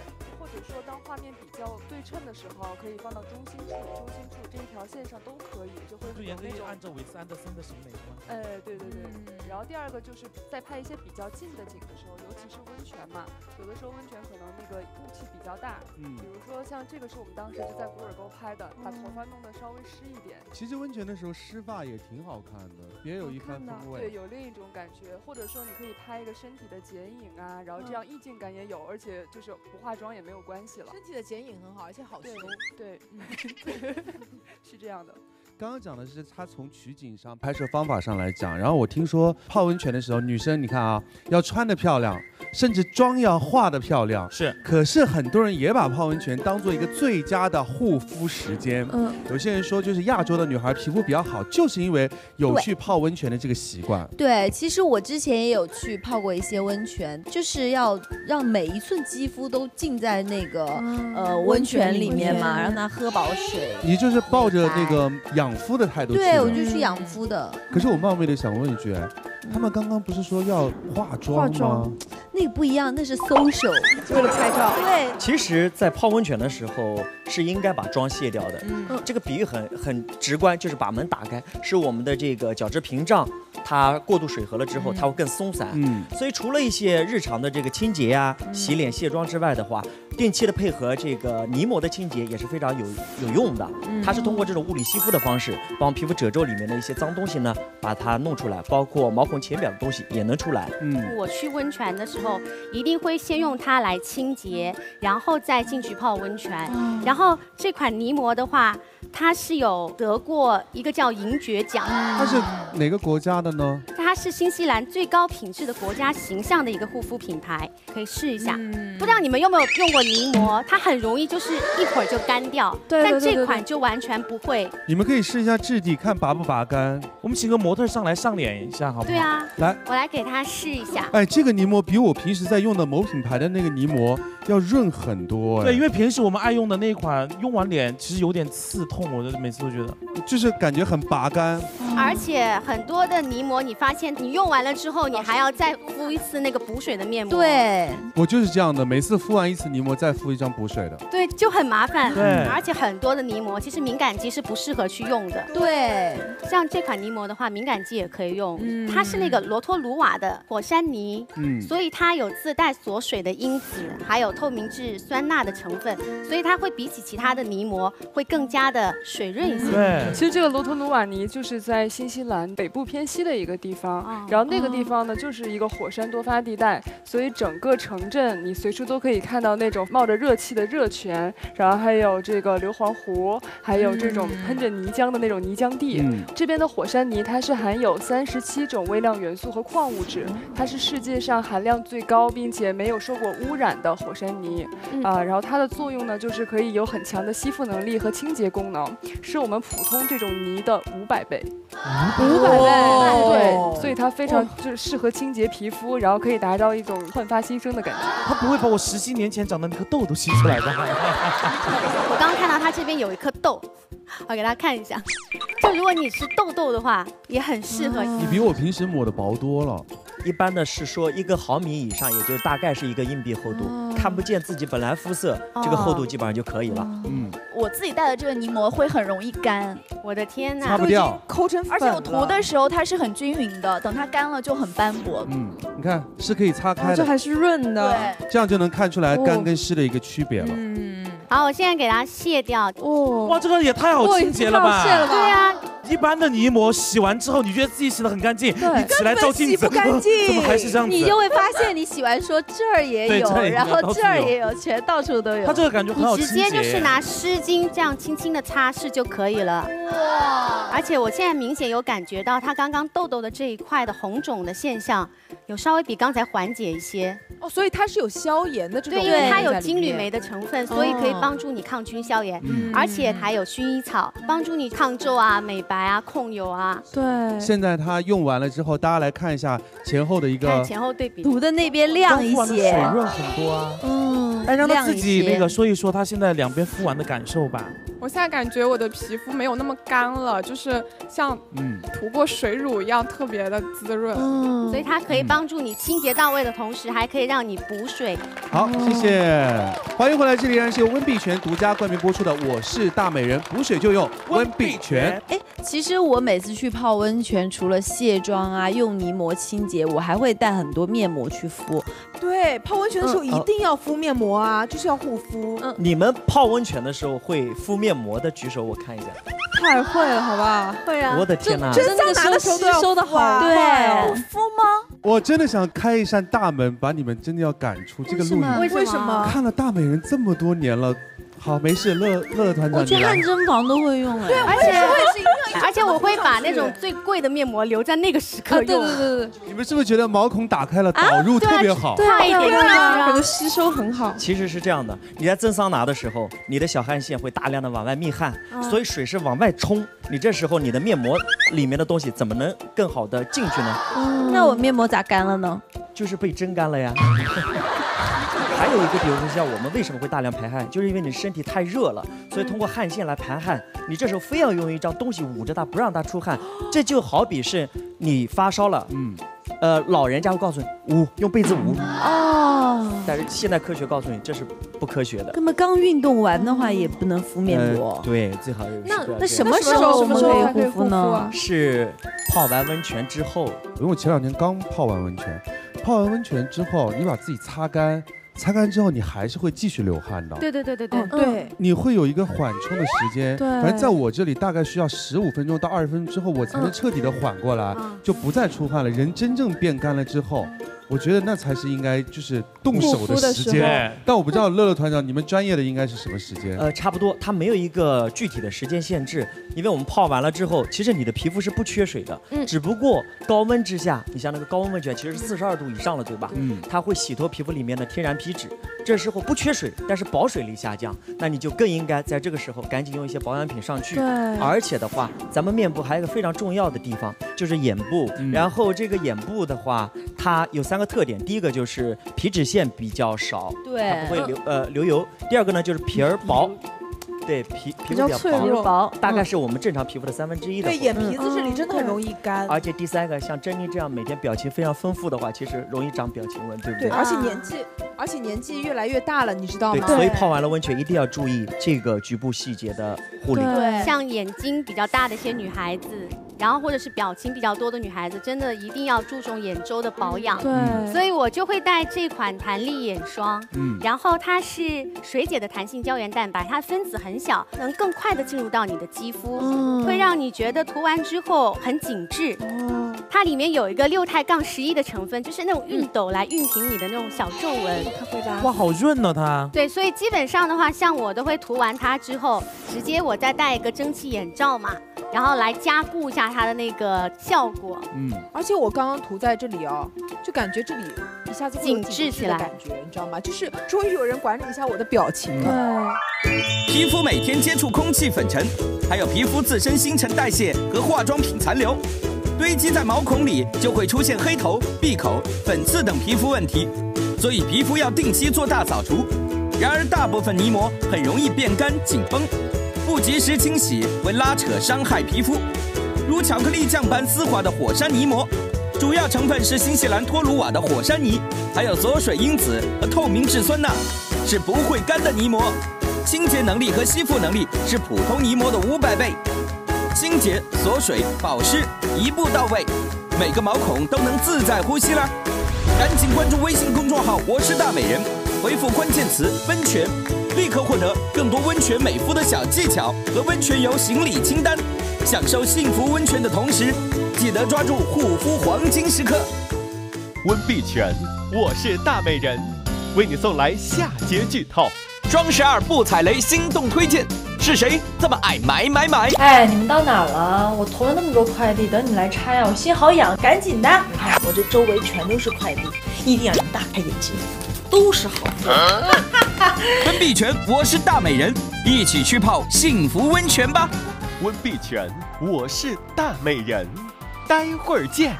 [SPEAKER 11] 或者说当画面比较对称的时候，可以放到中心处，中心处这一条线上都可以，就会
[SPEAKER 4] 就也可以
[SPEAKER 11] 有那种
[SPEAKER 4] 按照韦斯安德森的审美是吗？
[SPEAKER 11] 哎，对对对。嗯、然后第二个就是在拍一些比较近的景的时候，尤其是温泉嘛，有的时候温泉可能那个雾气比较大，嗯，比如说像这个是我们当时是在古尔沟拍的，把头发弄得稍微湿一点。
[SPEAKER 9] 其实温泉的时候湿发也挺好看的，别有一番风味。
[SPEAKER 11] 对，有另一种感觉，或者说你可以拍一个身体的剪影啊，然后这样意境感也有，而且就是不化妆也没有关系了。
[SPEAKER 3] 身体的剪影很好，而且好修。
[SPEAKER 11] 对，嗯，是这样的。
[SPEAKER 9] 刚刚讲的是他从取景上、拍摄方法上来讲，然后我听说泡温泉的时候，女生你看啊，要穿得漂亮，甚至妆要化得漂亮。
[SPEAKER 4] 是，
[SPEAKER 9] 可是很多人也把泡温泉当做一个最佳的护肤时间。嗯，有些人说就是亚洲的女孩皮肤比较好，就是因为有去泡温泉的这个习惯。
[SPEAKER 10] 对，其实我之前也有去泡过一些温泉，就是要让每一寸肌肤都浸在那个、嗯、呃温泉里面嘛，让它喝饱水。
[SPEAKER 9] 你就是抱着那个养肤的态度去的。
[SPEAKER 10] 对，我就去养肤的。
[SPEAKER 9] 可是我冒昧的想问一句，他们刚刚不是说要化妆吗？
[SPEAKER 10] 那个不一样，那是 social，
[SPEAKER 3] 为了拍照。
[SPEAKER 10] 对，
[SPEAKER 8] 其实，在泡温泉的时候是应该把妆卸掉的。嗯，这个比喻很很直观，就是把门打开，是我们的这个角质屏障，它过度水合了之后，它会更松散。嗯，所以除了一些日常的这个清洁呀、啊、洗脸、卸妆之外的话，定期的配合这个泥膜的清洁也是非常有有用的。它是通过这种物理吸附的方式，帮皮肤褶皱里面的一些脏东西呢，把它弄出来，包括毛孔浅表的东西也能出来。
[SPEAKER 6] 嗯，我去温泉的时候，一定会先用它来清洁，然后再进去泡温泉。嗯、然后这款泥膜的话，它是有得过一个叫银爵奖。
[SPEAKER 9] 它是哪个国家的呢？
[SPEAKER 6] 它是新西兰最高品质的国家形象的一个护肤品牌，可以试一下。嗯、不知道你们有没有用过泥膜？它很容易就是一会儿就干掉，对对对对对，但这款就完全不会。
[SPEAKER 9] 你们可以试一下质地，看拔不拔干。
[SPEAKER 4] 我们请个模特上来上脸一下，好不好？
[SPEAKER 6] 对啊，
[SPEAKER 9] 来，
[SPEAKER 6] 我来给它试一下。
[SPEAKER 9] 哎，这个泥膜比我平时在用的某品牌的那个泥膜要润很多。
[SPEAKER 4] 对，因为平时我们爱用的那一款，用完脸其实有点刺痛，我每次都觉得，
[SPEAKER 9] 就是感觉很拔干。
[SPEAKER 6] 而且很多的泥膜，你发现你用完了之后，你还要再敷一次那个补水的面膜。
[SPEAKER 10] 对，
[SPEAKER 9] 我就是这样的，每次敷完一次泥膜，再敷一张补水的。
[SPEAKER 6] 对，就很麻烦。
[SPEAKER 4] 对，
[SPEAKER 6] 而且很多的泥膜其实敏感肌是不适合去用的。
[SPEAKER 10] 对，
[SPEAKER 6] 像这款泥膜的话，敏感肌也可以用。嗯，它是那个罗托鲁瓦的火山泥，嗯，所以它有自带锁水的因子，还有透明质酸钠的成分，所以它会比起其他的泥膜会更加的水润一些。
[SPEAKER 11] 对，其实这个罗托鲁瓦泥就是在新西兰北部偏西的一个地方，哦、然后那个地方呢就是一个火山多发地带，所以整个城镇你随处都可以看到那种冒着热气的热泉，然后还有这个硫磺湖，还有这种喷着泥浆的那种泥浆地。嗯、这边的火山泥它是含有三十七种微量元素和矿物质，它是世界上含量最高并且没有受过污染的火山泥。嗯、啊，然后它的作用呢就是可以有很强的吸附能力和清洁功能，是我们普通这种泥的五百倍。五百倍，对，所以它非常就是适合清洁皮肤，然后可以达到一种焕发新生的感觉。
[SPEAKER 4] 它不会把我十七年前长的那颗痘都吸出来的。
[SPEAKER 6] 我刚刚看到它这边有一颗痘，我给大家看一下。就如果你是痘痘的话，也很适合。
[SPEAKER 9] 你比我平时抹的薄多了。
[SPEAKER 8] 一般的是说一个毫米以上，也就大概是一个硬币厚度，哦、看不见自己本来肤色，哦、这个厚度基本上就可以了。哦、嗯，
[SPEAKER 5] 我自己带的这个泥膜会很容易干，
[SPEAKER 6] 我的天哪，
[SPEAKER 9] 擦不掉，
[SPEAKER 3] 抠成粉了。
[SPEAKER 5] 而且我涂的时候它是很均匀的，等它干了就很斑驳。
[SPEAKER 9] 嗯，你看是可以擦开的，
[SPEAKER 3] 哦、这还是润的，
[SPEAKER 5] 对，
[SPEAKER 9] 这样就能看出来干跟湿的一个区别了。嗯，
[SPEAKER 6] 好，我现在给它卸掉。
[SPEAKER 4] 哦，哇，这个也太好清洁了吧？
[SPEAKER 6] 卸了吧？对呀。
[SPEAKER 4] 一般的泥膜洗完之后，你觉得自己洗得很干净，你起来照镜子，
[SPEAKER 3] 洗不干净，
[SPEAKER 4] 怎么还是这样子？
[SPEAKER 10] 你就会发现，你洗完说这儿也有，然后这儿也有，全到处都有。
[SPEAKER 4] 它这个感觉很好清洁。
[SPEAKER 6] 你直接就是拿湿巾这样轻轻的擦拭就可以了。哇！而且我现在明显有感觉到，它刚刚痘痘的这一块的红肿的现象，有稍微比刚才缓解一些。
[SPEAKER 3] 哦，所以它是有消炎的这种。
[SPEAKER 6] 对，因为它有金缕梅的成分，所以可以帮助你抗菌消炎，嗯、而且还有薰衣草，帮助你抗皱啊、美白啊、控油啊。
[SPEAKER 3] 对。
[SPEAKER 9] 现在它用完了之后，大家来看一下前后的一个。
[SPEAKER 6] 看前后对比。
[SPEAKER 10] 涂的那边亮一些，
[SPEAKER 4] 水润很多啊。嗯。哎，让他自己那个说一说他现在两边敷完的感受吧。
[SPEAKER 14] 我现在感觉我的皮肤没有那么干了，就是像涂过水乳一样特别的滋润。
[SPEAKER 6] 嗯，所以它可以帮助你清洁到位的同时，还可以让你补水。
[SPEAKER 9] 好，谢谢，欢迎回来，这里依然是由温碧泉独家冠名播出的《我是大美人》，补水就用温碧泉。
[SPEAKER 10] 哎，其实我每次去泡温泉，除了卸妆啊、用泥膜清洁，我还会带很多面膜去敷。
[SPEAKER 3] 对，泡温泉的时候一定要敷面膜啊，就是要护肤。
[SPEAKER 8] 嗯，你们泡温泉的时候会敷面膜的举手，我看一下。
[SPEAKER 14] 太会了，好吧？
[SPEAKER 6] 会啊！
[SPEAKER 8] 我的天哪，
[SPEAKER 3] 真桑拿的时候吸收的好快哦。
[SPEAKER 10] 敷吗？
[SPEAKER 9] 我真的想开一扇大门，把你们真的要赶出这个录音。
[SPEAKER 3] 为什么？
[SPEAKER 9] 看了大美人这么多年了。好，没事，乐乐团长，
[SPEAKER 10] 我去汗蒸房都会用哎，
[SPEAKER 6] 对，而且我也是，而且我会把那种最贵的面膜留在那个时刻用。
[SPEAKER 3] 对对对对，
[SPEAKER 9] 你们是不是觉得毛孔打开了，导入特别好？
[SPEAKER 14] 对对对，感觉吸收很好。
[SPEAKER 8] 其实是这样的，你在蒸桑拿的时候，你的小汗腺会大量的往外泌汗，所以水是往外冲，你这时候你的面膜里面的东西怎么能更好的进去呢？
[SPEAKER 10] 那我面膜咋干了呢？
[SPEAKER 8] 就是被蒸干了呀。还有一个，比如说像我们为什么会大量排汗，就是因为你身体太热了，所以通过汗腺来排汗。你这时候非要用一张东西捂着它，不让它出汗，这就好比是你发烧了，嗯，呃，老人家会告诉你捂，用被子捂。哦。但是现代科学告诉你这是不科学的。
[SPEAKER 10] 那么刚运动完的话也不能敷面膜。
[SPEAKER 8] 呃、对，最好是。
[SPEAKER 10] 那那什么时候我们可以护肤呢？
[SPEAKER 8] 是泡完温泉之后。
[SPEAKER 9] 因为我前两天刚泡完温泉，泡完温泉之后，你把自己擦干。擦干之后，你还是会继续流汗的。
[SPEAKER 6] 对对对对对、
[SPEAKER 3] 嗯、对，
[SPEAKER 9] 你会有一个缓冲的时间。
[SPEAKER 3] 对，
[SPEAKER 9] 反正在我这里大概需要十五分钟到二十分钟之后，我才能彻底的缓过来，嗯、就不再出汗了。人真正变干了之后，我觉得那才是应该就是动手的时间。但我不知道乐乐团长，你们专业的应该是什么时间？
[SPEAKER 8] 呃，差不多，它没有一个具体的时间限制，因为我们泡完了之后，其实你的皮肤是不缺水的。嗯，只不过高温之下，你像那个高温温泉，其实是四十二度以上了，对吧？嗯，它会洗脱皮肤里面的天然皮脂。这时候不缺水，但是保水力下降，那你就更应该在这个时候赶紧用一些保养品上去。对，而且的话，咱们面部还有一个非常重要的地方，就是眼部。嗯、然后这个眼部的话，它有三个特点，第一个就是皮脂腺比较少，
[SPEAKER 10] 对，
[SPEAKER 8] 它不会流呃流油。第二个呢就是皮儿薄。对皮皮肤比较薄，薄大概是我们正常皮肤的三分之一的。
[SPEAKER 3] 对，眼皮子这里真的很容易干。
[SPEAKER 8] 而且第三个，像珍妮这样每天表情非常丰富的话，其实容易长表情纹，对不对？
[SPEAKER 3] 对，而且年纪，而且年纪越来越大了，你知道吗？
[SPEAKER 8] 对，所以泡完了温泉一定要注意这个局部细节的护理。
[SPEAKER 6] 对，像眼睛比较大的一些女孩子。然后或者是表情比较多的女孩子，真的一定要注重眼周的保养。对，所以我就会带这款弹力眼霜。嗯，然后它是水解的弹性胶原蛋白，它分子很小，能更快的进入到你的肌肤，嗯、会让你觉得涂完之后很紧致。哦，它里面有一个六肽杠十一的成分，就是那种熨斗来熨平你的那种小皱纹。它会
[SPEAKER 4] 哇，好润呢、啊、它。
[SPEAKER 6] 对，所以基本上的话，像我都会涂完它之后，直接我再戴一个蒸汽眼罩嘛。然后来加固一下它的那个效果，
[SPEAKER 3] 嗯，而且我刚刚涂在这里哦，就感觉这里一下子
[SPEAKER 6] 紧致起来，
[SPEAKER 3] 感觉你知道吗？就是终于有人管理一下我的表情了。
[SPEAKER 2] 对，皮肤每天接触空气粉尘，还有皮肤自身新陈代谢和化妆品残留，堆积在毛孔里，就会出现黑头、闭口、粉刺等皮肤问题，所以皮肤要定期做大扫除。然而，大部分泥膜很容易变干紧绷。不及时清洗会拉扯伤害皮肤，如巧克力酱般丝滑的火山泥膜，主要成分是新西兰托鲁瓦的火山泥，还有锁水因子和透明质酸钠，是不会干的泥膜。清洁能力和吸附能力是普通泥膜的五百倍，清洁、锁水、保湿一步到位，每个毛孔都能自在呼吸啦！赶紧关注微信公众号“我是大美人”，回复关键词“温泉”。立刻获得更多温泉美肤的小技巧和温泉游行李清单，享受幸福温泉的同时，记得抓住护肤黄金时刻。
[SPEAKER 1] 温碧泉，我是大美人，为你送来下节剧透。
[SPEAKER 2] 双十二不踩雷，心动推荐，是谁这么爱买买买？
[SPEAKER 13] 哎，你们到哪儿了？我投了那么多快递，等你来拆啊，我心好痒，赶紧的！你看我这周围全都是快递，一定要你们大开眼界，都是好货。
[SPEAKER 2] 温碧泉，我是大美人，一起去泡幸福温泉吧！
[SPEAKER 1] 温碧泉，我是大美人，待会儿见。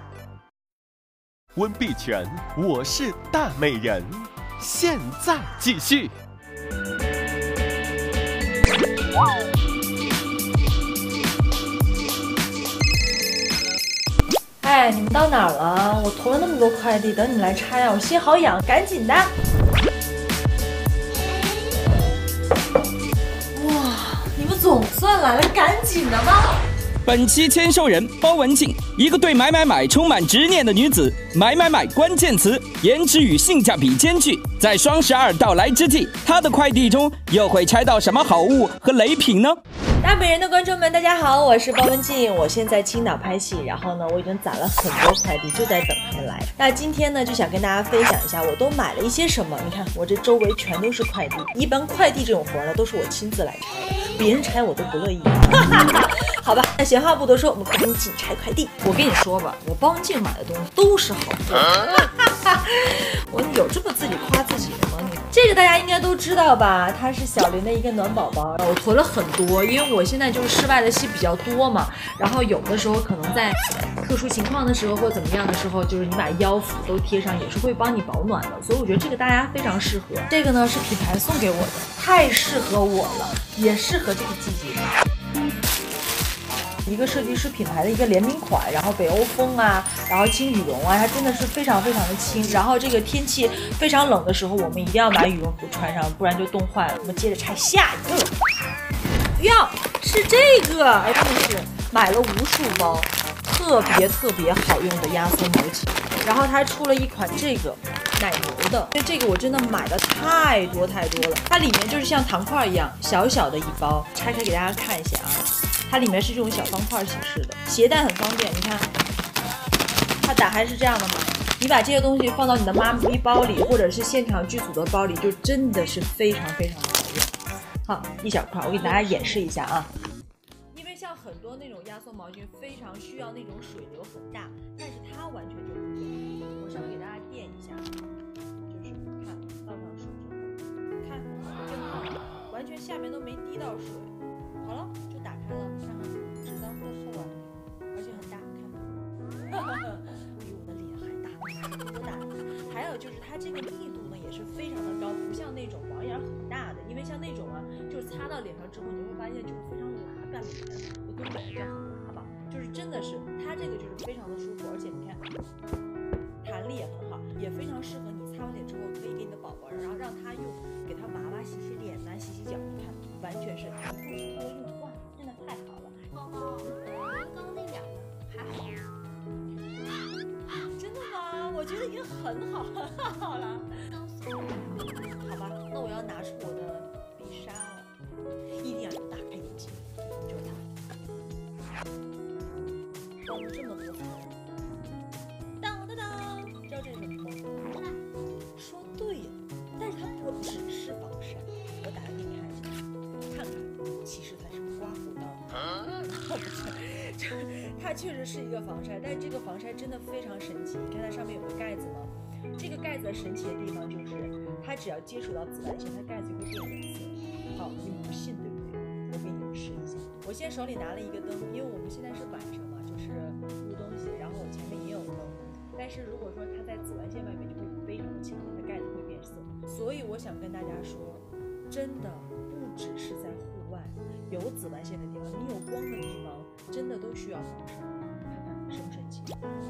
[SPEAKER 1] 温碧泉，我是大美人，现在继续。
[SPEAKER 13] 哎，你们到哪儿了？我投了那么多快递，等你们来拆啊！我心好痒，赶紧的！哇，你们总算来了，赶紧的吧！
[SPEAKER 2] 本期签收人包文婧，一个对买买买充满执念的女子。买买买关键词，颜值与性价比兼具。在双十二到来之际，她的快递中又会拆到什么好物和雷品呢？
[SPEAKER 13] 大美人的观众们，大家好，我是包文婧，我现在青岛拍戏，然后呢，我已经攒了很多快递，就在等他们来。那今天呢，就想跟大家分享一下，我都买了一些什么。你看，我这周围全都是快递。一般快递这种活呢，都是我亲自来拆的，别人拆我都不乐意。好吧，那闲话不多说，我们赶紧拆快递。我跟你说吧，我包文婧买的东西都是好货。我有这么自己夸自己的吗？你这个大家应该都知道吧？它是小林的一个暖宝宝，我囤了很多，因为我现在就是室外的戏比较多嘛，然后有的时候可能在特殊情况的时候或怎么样的时候，就是你把腰腹都贴上，也是会帮你保暖的，所以我觉得这个大家非常适合。这个呢是品牌送给我的，太适合我了，也适合这个季节。一个设计师品牌的一个联名款，然后北欧风啊，然后轻羽绒啊，它真的是非常非常的轻。然后这个天气非常冷的时候，我们一定要把羽绒服穿上，不然就冻坏了。我们接着拆下一个。哟，是这个，哎，真的是买了无数包，特别特别好用的压缩毛巾。然后它还出了一款这个奶油的，因为这个我真的买的太多太多了。它里面就是像糖块一样小小的一包，拆开给大家看一下啊。它里面是这种小方块形式的，携带很方便。你看，它打开是这样的嘛，你把这些东西放到你的妈咪包里，或者是现场剧组的包里，就真的是非常非常的好用。好，一小块，我给大家演示一下啊。因为像很多那种压缩毛巾非常需要那种水流很大，但是它完全就不用。我稍微给大家垫一下，就是看放上手之后，看真好，完全下面都没滴到水。好了，就打开了，看看纸张多厚啊，而且很大，看，比我的脸还大，多大？还有就是它这个密度呢也是非常的高，不像那种网眼很大的，因为像那种啊，就是擦到脸上之后，你会发现就是非常拉干脸，我东北人叫很拉吧，就是真的是它这个就是非常的舒服，而且你看弹力也很好，也非常适合你擦完脸之后可以给你的宝宝，然后让他用，给他娃娃洗洗脸呐、洗洗脚，你看完全是一步多用，哇，真的太好了。哦，刚刚那两个还好。真的吗？我觉得已经很好很好了。好吧，那我要拿出我的必杀了，一定要大开眼界，就是它。包了这么多层，当当当，知道这是什么吗？说对了，但是它不只是防晒，我打开给你看一下，看看，其实它是刮胡刀。不是，它确实是一个防晒，但是这个防晒真的非常神奇。你看它上面有个盖子吗？这个盖子的神奇的地方就是，它只要接触到紫外线，它盖子就会变颜色。好，你们不信对不对？我给你们试一下。我现在手里拿了一个灯，因为我们现在是晚上嘛，就是录东西，然后我前面也有灯。但是如果说它在紫外线外面，就会非常的强，它盖子会变色。所以我想跟大家说，真的不只是在户外有紫外线的地方，你有光的地方，真的都需要防晒。看看神不神奇？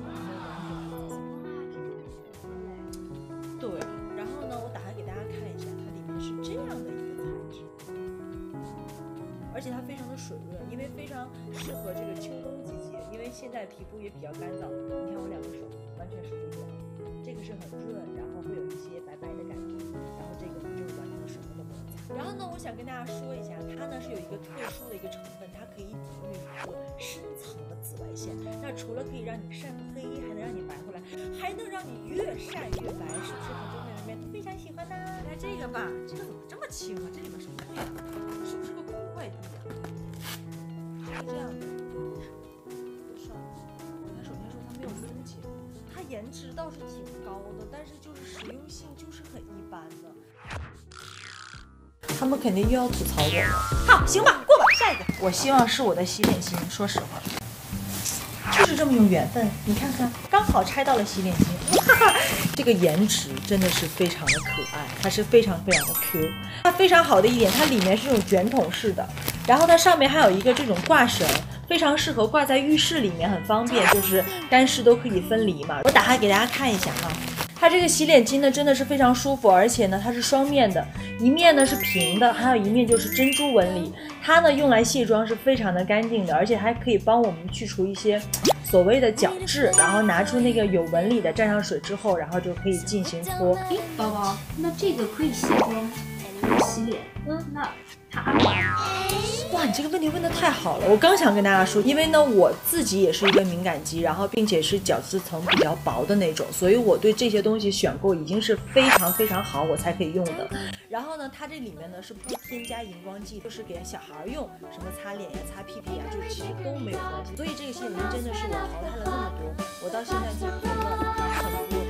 [SPEAKER 13] 对，然后呢，我打开给大家看一下，它里面是这样的一个材质，而且它非常的水润，因为非常适合这个秋冬季节，因为现在皮肤也比较干燥。你看我两个手完全是不一样，这个是很润，然后会有一些白白的感觉，然后这个呢就是完全什么都没有擦。然后呢，我想跟大家说一下，它呢是有一个特殊的一个成分，它可以抵御过深层的紫外线。那除了可以让你晒黑，还能让你白回来，还能让你越晒越白，是不是很多人里面都非常喜欢呢？来这个吧，这个怎么这么轻啊？这里面什么东西？是不是个空快递啊？是这样的，上，它首先说它没有分解，它颜值倒是挺高的，但是就是实用性就是很一般的。他们肯定又要吐槽我了。好，行吧，过吧，下一个。我希望是我的洗脸巾，说实话，就是这么有缘分。你看看，刚好拆到了洗脸巾，哈哈，这个颜值真的是非常的可爱，它是非常非常的 Q。它非常好的一点，它里面是这种卷筒式的， 然后它上面还有一个这种挂绳，非常适合挂在浴室里面，很方便，就是干湿都可以分离嘛。我打开给大家看一下哈。它这个洗脸巾呢，真的是非常舒服，而且呢，它是双面的，一面呢是平的，还有一面就是珍珠纹理。它呢用来卸妆是非常的干净的，而且还可以帮我们去除一些所谓的角质，然后拿出那个有纹理的，蘸上水之后，然后就可以进行搓。
[SPEAKER 15] 哎，宝宝，那这个可以卸妆，洗脸，嗯，那它安完。
[SPEAKER 13] 哇，你这个问题问得太好了！我刚想跟大家说，因为呢我自己也是一个敏感肌，然后并且是角质层比较薄的那种，所以我对这些东西选购已经是非常非常好，我才可以用的。然后呢，它这里面呢是不添加荧光剂，就是给小孩用，什么擦脸呀、擦屁屁呀，就其实都没有关系。所以这个洗脸巾真的是我淘汰了那么多，我到现在就用了很多。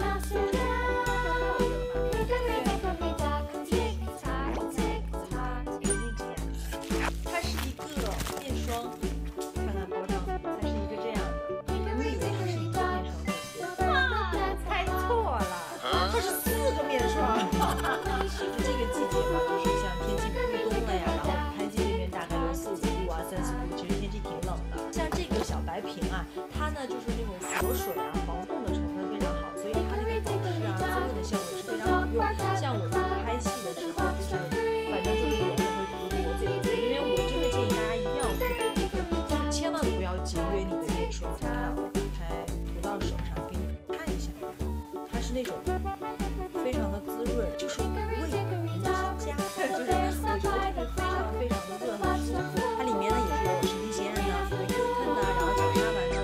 [SPEAKER 13] 它呢就是那种锁水啊、防冻的成分非常好，所以它那个保湿啊、滋润的效果是非常好用。像我就是拍戏的时候，就是反正就是脸会涂我这个，因为我真的建议大家一定要涂这个，就是千万不要节约你的面霜。你看我打开涂到手上给你看一下，它是那种非常的滋润，就是无味的添加，就是我觉得就是非常非常的润和舒服。它里面呢也是有神经酰胺呐、辅酶 Q 肽呐，然后角鲨烷呢。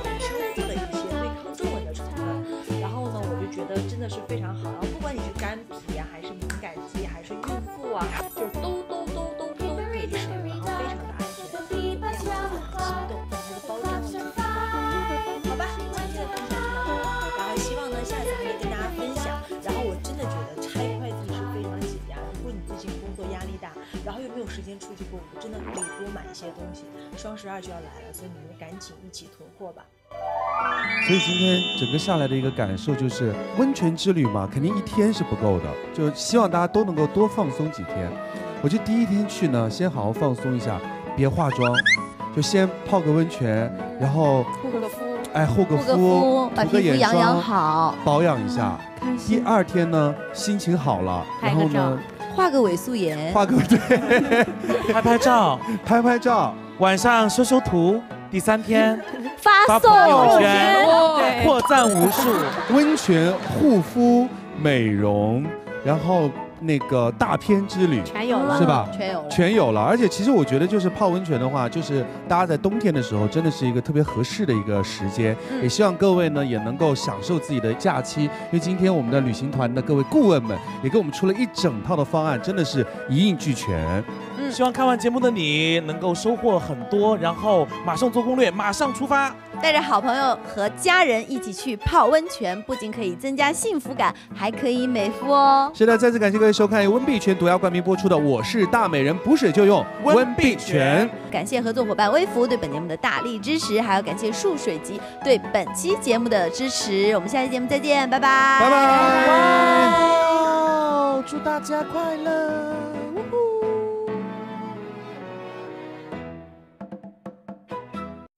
[SPEAKER 13] 觉得真的是非常好，然后不管你是干皮啊，还是敏感肌，还是孕妇啊，就是都都都都都可以使用，然后非常的安全，量子心动，它的包装好吧，今天的分享就到这儿，然后希望呢下次还能跟大家分享。然后我真的觉得拆快递是非常解压，如果你最近工作压力大，然后又没有时间出去购物，真的可以多买一些东西。双十二就要来了，所以你们赶紧一起囤货吧。
[SPEAKER 9] 所以今天整个下来的一个感受就是，温泉之旅嘛，肯定一天是不够的，就希望大家都能够多放松几天。我觉得第一天去呢，先好好放松一下，别化妆，就先泡个温泉，然后
[SPEAKER 11] 护个肤，
[SPEAKER 9] 哎，护个肤，
[SPEAKER 10] 把皮肤养养好，
[SPEAKER 9] 保养一下。第二天呢，心情好了，然后呢，
[SPEAKER 10] 画个伪素颜，
[SPEAKER 9] 画个对，
[SPEAKER 4] 拍拍照，
[SPEAKER 9] 拍拍照，
[SPEAKER 4] 晚上修修图。第三天
[SPEAKER 10] 发
[SPEAKER 4] 朋友圈，获赞无数。
[SPEAKER 9] 温泉、护肤、美容，然后那个大片之旅
[SPEAKER 3] 全有了，
[SPEAKER 9] 是吧？
[SPEAKER 10] 全有了，
[SPEAKER 9] 全有了。而且其实我觉得，就是泡温泉的话，就是大家在冬天的时候，真的是一个特别合适的一个时间。嗯、也希望各位呢也能够享受自己的假期，因为今天我们的旅行团的各位顾问们也给我们出了一整套的方案，真的是一应俱全。
[SPEAKER 4] 希望看完节目的你能够收获很多，然后马上做攻略，马上出发，
[SPEAKER 10] 带着好朋友和家人一起去泡温泉，不仅可以增加幸福感，还可以美肤哦。
[SPEAKER 9] 是的，再次感谢各位收看由温碧泉独家冠名播出的《我是大美人》，补水就用温碧泉。
[SPEAKER 10] 感谢合作伙伴微福对本节目的大力支持，还有感谢树水集对本期节目的支持。我们下期节目再见，拜拜，
[SPEAKER 9] 拜拜，
[SPEAKER 4] 祝大家快乐。